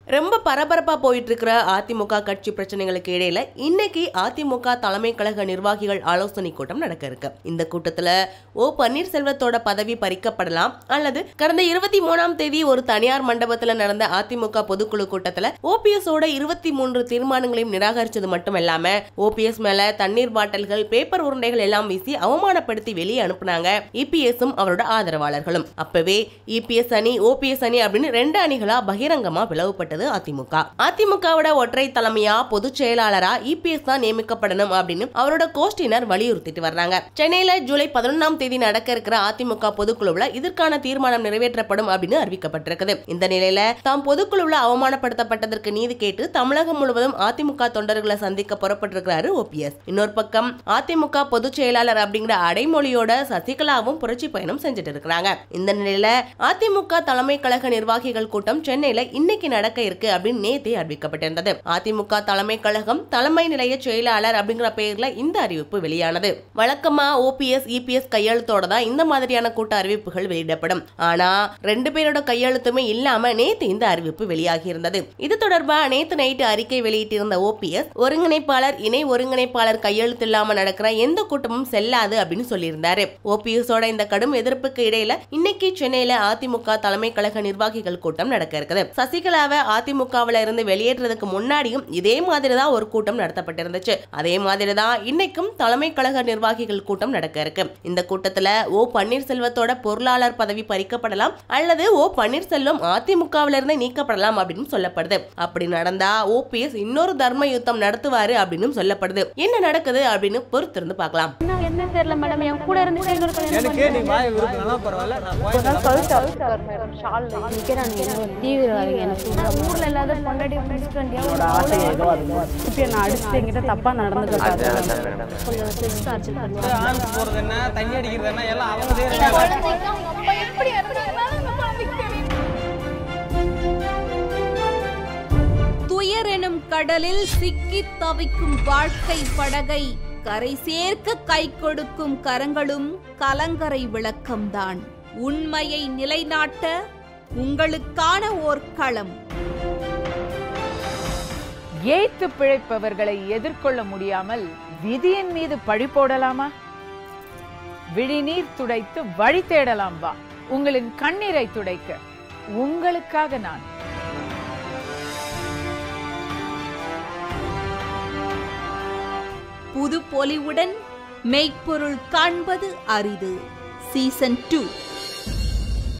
ரொம்ப பரபரப்பா போயிட்டு இருக்கிற அதிமுக கட்சி பிரச்சனைகளுக்கு இடையில இன்னைக்கு அதிமுக தலைமை கழக நிர்வாகிகள் ஆலோசனை கூட்டம் நடக்க இருக்கு. இந்த கூட்டத்துல ஓ பன்னீர்செல்வத்தோட பதவி பறிக்கப்படலாம் அல்லது கடந்த 23ஆம் தேதி ஒரு தனியார் மண்டபத்துல நடந்த அதிமுக பொதுக்குழு கூட்டத்துல ஓபிஎஸ் ஓட 23 தீர்மானங்களையும் நிராகரிச்சது மட்டும் இல்லாம ஓபிஎஸ் மேல தண்ணீர் பாட்டில்கள் பேப்பர் உருண்டைகள் எல்லாம் வீசி அவமானப்படுத்தி வெளியே அனுப்புனாங்க இபிஎஸும் அவரோட ஆதரவாளர்களும். அப்பவே இபிஎஸ் அணி ஓபிஎஸ் அணி அப்படின்னு 2 அணிகளா பகிரங்கமா பிளவுபட்டது அதிமுகவோட ஒற்றை தலைமையா பொதுச் செயலாளரா இபிஎஸ் தான் நியமிக்கப்படணும் அப்படின்னு அவரோட கோஷ்டியினர் வலியுறுத்திட்டு வர்றாங்க. சென்னையில ஜூலை 11ஆம் தேதி நடக்க இருக்கிற அதிமுக பொதுக்குழுவுல இதற்கான தீர்மானம் நிறைவேற்றப்படும் அப்படின்னு அறிவிக்கப்பட்டிருக்குது. இந்த நிலையில தாம் பொதுக்குழுவுல அவமானப்படுத்தப்பட்டதற்கு நீதி கேட்டு தமிழகம் முழுவதும் அதிமுக தொண்டர்களை சந்திக்க புறப்பட்டிருக்கிறாரு ஓபிஎஸ். இன்னொரு பக்கம் அதிமுக பொதுச் செயலாளர் அப்படிங்கிற அடைமொழியோட சசிகலாவும் புரட்சி பயணம் செஞ்சுட்டு இருக்காங்க. இந்த நிலையில அதிமுக தலைமை கழக நிர்வாகிகள் கூட்டம் சென்னையில இன்னைக்கு நடக்க இருக்கு அப்படின்னு நேத்தே அறிவிக்கப்பட்டிருந்தது. அதிமுக தலைமை கழகம் தலைமை நிலைய செயலாளர் அப்படிங்கிற பெயர்ல இந்த அறிவிப்பு வெளியானது. வழக்கமா ஓபிஎஸ் இபிஎஸ் கையெழுத்தோட தான் இந்த மாதிரியான கூட்ட அறிவிப்புகள் வெளியிடப்படும். ஆனா 2 பேரோட கையெழுத்துமே இல்லாம நேத்து இந்த அறிவிப்பு வெளியாகி இருந்தது. இது தொடர்பா நேத்து நைட்டு அறிக்கை வெளியிட்டிருந்த ஓபிஎஸ் ஒருங்கிணைப்பாளர் இணை ஒருங்கிணைப்பாளர் கையெழுத்து இல்லாம நடக்கிற எந்த கூட்டமும் செல்லாது அப்படின்னு சொல்லியிருந்தாரு. ஓபிஎஸ் ஓட இந்த கடும் எதிர்ப்புக்கு இடையில இன்னைக்கு சென்னையில அதிமுக தலைமை கழக நிர்வாகிகள் கூட்டம் நடக்க இருக்குது. சசிகலாவை அதிமுகவில இருந்து வெளியேற்றதுக்கு முன்னாடியும் இதே மாதிரிதான் ஒரு கூட்டம் நடத்தப்பட்டிருந்துச்சு. அதே மாதிரிதான் இன்னைக்கும் தலைமை கழக நிர்வாகிகள் கூட்டம் நடக்க இருக்கு. இந்த கூட்டத்துல ஓ பன்னீர்செல்வத்தோட பொருளாளர் பதவி பறிக்கப்படலாம் அல்லது ஓ பன்னீர்செல்வம் அதிமுகவில இருந்து நீக்கப்படலாம் அப்படின்னு சொல்லப்படுது. அப்படி நடந்தா ஓபிஎஸ் இன்னொரு தர்ம யுத்தம் நடத்துவாரு அப்படின்னு சொல்லப்படுது. என்ன நடக்குது அப்படின்னு பொறுத்திருந்து பார்க்கலாம். என்ன தெரியல மேடம், என் கூட இருந்து எனக்கு நீ வாய் விருப்பனால பரவாயில்லை. நான் சொல்லிட்டேன் மேடம் ஷால் நிக்கறானே தீவிரவாதி எனக்கு ஊர்ல இல்லாத பொண்டாட்டி பிடிச்சிட்டேன் ஆசை ஏதோ அது இப்ப நான் அடிச்சிட்டு என்கிட்ட தப்பா நடந்துட்டாங்க. கொஞ்சம் செக்ஸ் ஆச்சு ஆன் போறது என்ன தண்ணி அடிக்கிறது என்ன எல்லாம் அவங்க செய்றாங்க. எப்படி துயர் எனும் கடலில் சிக்கி தவிக்கும் வாழ்க்கை படகை கரை சேர்க்க கை கொடுக்கும் கரங்களும் கலங்கரை விளக்கம்தான். உண்மையை நிலைநாட்ட உங்களுக்கான ஓர் களம். ஏய்த்து பிழைப்பவர்களை எதிர்கொள்ள முடியாமல் விதியின் மீது பழி போடலாமா? விழிநீர் துடைத்து வழி தேடலாம் வா. உங்களின் கண்ணீரை துடைக்க உங்களுக்காக நான். புது பொலிவுடன் மெய்ப்பொருள் காண்பது அரிது. சீசன் 2